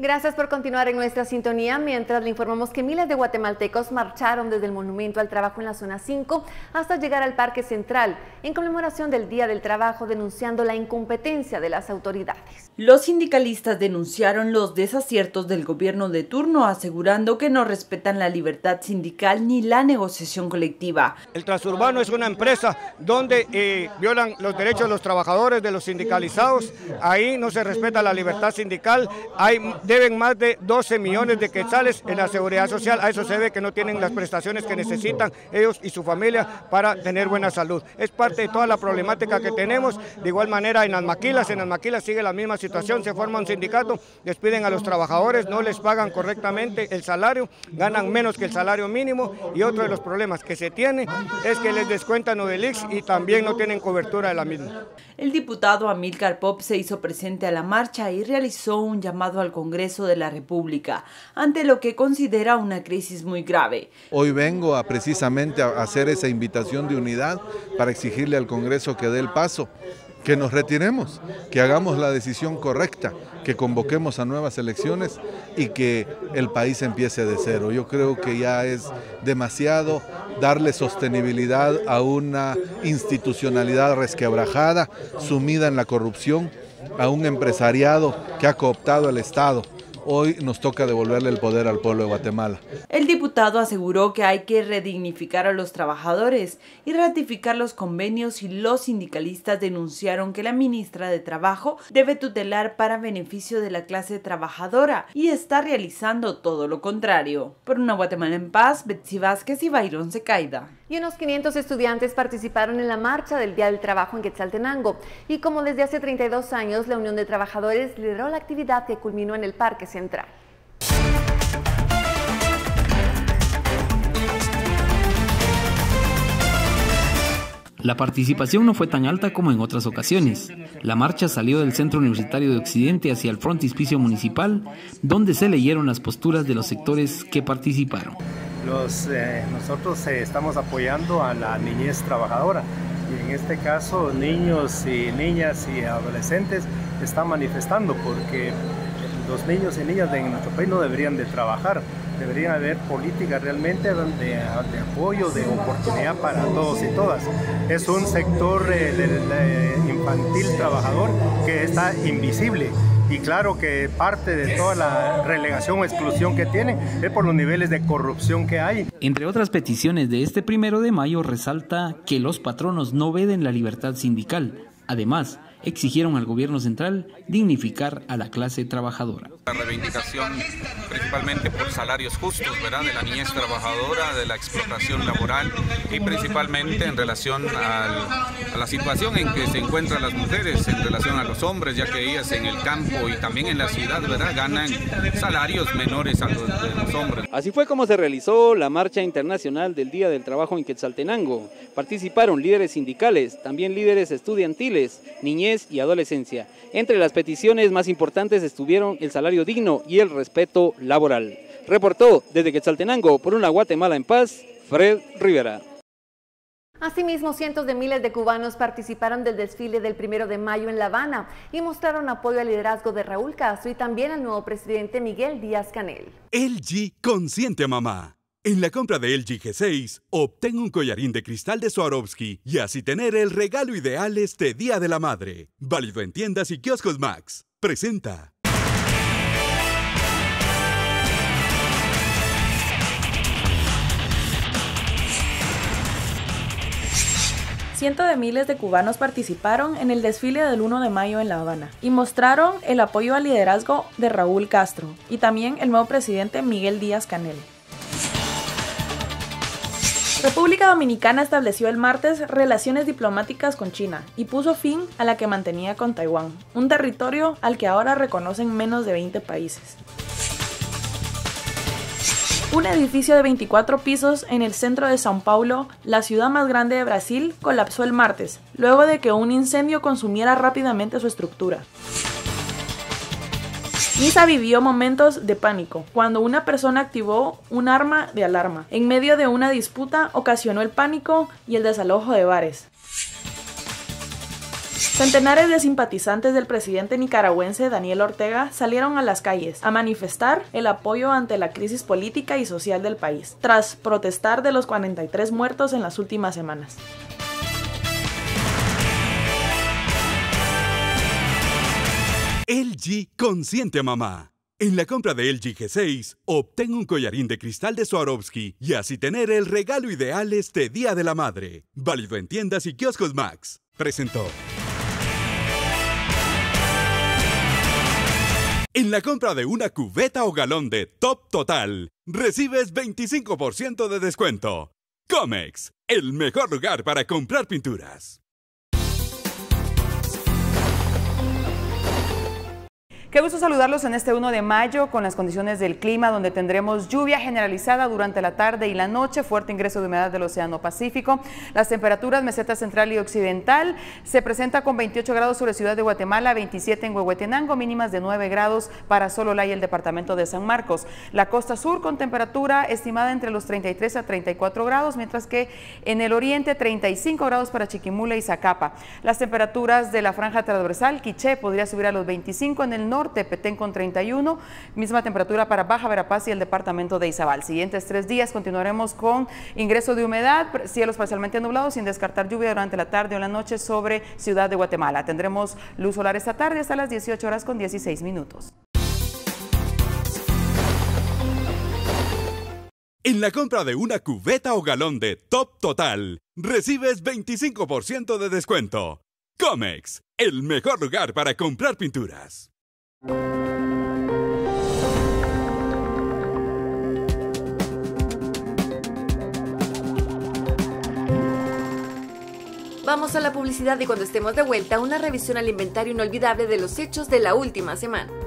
Gracias por continuar en nuestra sintonía, mientras le informamos que miles de guatemaltecos marcharon desde el Monumento al Trabajo en la Zona 5 hasta llegar al Parque Central, en conmemoración del Día del Trabajo, denunciando la incompetencia de las autoridades. Los sindicalistas denunciaron los desaciertos del gobierno de turno, asegurando que no respetan la libertad sindical ni la negociación colectiva. El Transurbano es una empresa donde violan los derechos de los trabajadores, de los sindicalizados. Ahí no se respeta la libertad sindical. Deben más de 12 millones de quetzales en la seguridad social. A eso se ve que no tienen las prestaciones que necesitan ellos y su familia para tener buena salud. Es parte de toda la problemática que tenemos. De igual manera en las maquilas sigue la misma situación. Se forma un sindicato, despiden a los trabajadores, no les pagan correctamente el salario, ganan menos que el salario mínimo, y otro de los problemas que se tiene es que les descuentan Obelix y también no tienen cobertura de la misma. El diputado Amílcar Pop se hizo presente a la marcha y realizó un llamado al Congreso de la República ante lo que considera una crisis muy grave. Hoy vengo precisamente a hacer esa invitación de unidad para exigirle al Congreso que dé el paso, que nos retiremos, que hagamos la decisión correcta, que convoquemos a nuevas elecciones y que el país empiece de cero. Yo creo que ya es demasiado darle sostenibilidad a una institucionalidad resquebrajada, sumida en la corrupción, a un empresariado que ha cooptado el Estado. Hoy nos toca devolverle el poder al pueblo de Guatemala. El diputado aseguró que hay que redignificar a los trabajadores y ratificar los convenios, y los sindicalistas denunciaron que la ministra de Trabajo debe tutelar para beneficio de la clase trabajadora y está realizando todo lo contrario. Por una Guatemala en paz, Betsy Vázquez y Byron Secaida. Y unos 500 estudiantes participaron en la marcha del Día del Trabajo en Quetzaltenango. Y como desde hace 32 años, la Unión de Trabajadores lideró la actividad que culminó en el Parque Central. La participación no fue tan alta como en otras ocasiones. La marcha salió del Centro Universitario de Occidente hacia el frontispicio municipal, donde se leyeron las posturas de los sectores que participaron. Nosotros estamos apoyando a la niñez trabajadora, y en este caso niños y niñas y adolescentes están manifestando porque los niños y niñas de nuestro país no deberían de trabajar. Deberían haber políticas realmente de apoyo, de oportunidad para todos y todas. Es un sector infantil trabajador que está invisible. Y claro que parte de toda la relegación o exclusión que tiene es por los niveles de corrupción que hay. Entre otras peticiones de este 1 de mayo resalta que los patronos no veden la libertad sindical. Además, exigieron al gobierno central dignificar a la clase trabajadora. La reivindicación principalmente por salarios justos, ¿verdad?, de la niñez trabajadora, de la explotación laboral, y principalmente en relación a la situación en que se encuentran las mujeres en relación a los hombres, ya que ellas en el campo y también en la ciudad, ¿verdad?, ganan salarios menores a los de los hombres. Así fue como se realizó la marcha internacional del Día del Trabajo en Quetzaltenango. Participaron líderes sindicales, también líderes estudiantiles, niñez y adolescencia. Entre las peticiones más importantes estuvieron el salario digno y el respeto laboral. Reportó desde Quetzaltenango por una Guatemala en paz, Fred Rivera. Asimismo, cientos de miles de cubanos participaron del desfile del 1 de mayo en La Habana y mostraron apoyo al liderazgo de Raúl Castro y también al nuevo presidente Miguel Díaz-Canel. LG consiente a mamá. En la compra de LG G6, obtén un collarín de cristal de Swarovski y así tener el regalo ideal este Día de la Madre. Válido en tiendas y kioscos Max. Presenta. Cientos de miles de cubanos participaron en el desfile del 1 de mayo en La Habana y mostraron el apoyo al liderazgo de Raúl Castro y también el nuevo presidente Miguel Díaz-Canel. República Dominicana estableció el martes relaciones diplomáticas con China y puso fin a la que mantenía con Taiwán, un territorio al que ahora reconocen menos de 20 países. Un edificio de 24 pisos en el centro de São Paulo, la ciudad más grande de Brasil, colapsó el martes, luego de que un incendio consumiera rápidamente su estructura. Niza vivió momentos de pánico cuando una persona activó un arma de alarma. En medio de una disputa ocasionó el pánico y el desalojo de bares. Centenares de simpatizantes del presidente nicaragüense Daniel Ortega salieron a las calles a manifestar el apoyo ante la crisis política y social del país, tras protestar de los 43 muertos en las últimas semanas. LG consiente a mamá. En la compra de LG G6, obtén un collarín de cristal de Swarovski y así tener el regalo ideal este Día de la Madre. Válido en tiendas y kioscos Max. Presentó. En la compra de una cubeta o galón de Top Total, recibes 25% de descuento. Comex, el mejor lugar para comprar pinturas. Qué gusto saludarlos en este 1 de mayo con las condiciones del clima, donde tendremos lluvia generalizada durante la tarde y la noche, fuerte ingreso de humedad del Océano Pacífico. Las temperaturas, meseta central y occidental, se presenta con 28 grados sobre Ciudad de Guatemala, 27 en Huehuetenango, mínimas de 9 grados para Sololá y el departamento de San Marcos. La costa sur con temperatura estimada entre los 33 a 34 grados, mientras que en el oriente 35 grados para Chiquimula y Zacapa. Las temperaturas de la franja transversal, Quiché podría subir a los 25, en el norte Petén con 31, misma temperatura para Baja Verapaz y el departamento de Izabal. Siguientes 3 días continuaremos con ingreso de humedad, cielos parcialmente nublados, sin descartar lluvia durante la tarde o la noche sobre Ciudad de Guatemala. Tendremos luz solar esta tarde hasta las 18 horas con 16 minutos. En la compra de una cubeta o galón de Top Total, recibes 25% de descuento. Comex, el mejor lugar para comprar pinturas. Vamos a la publicidad y cuando estemos de vuelta, una revisión al inventario inolvidable de los hechos de la última semana.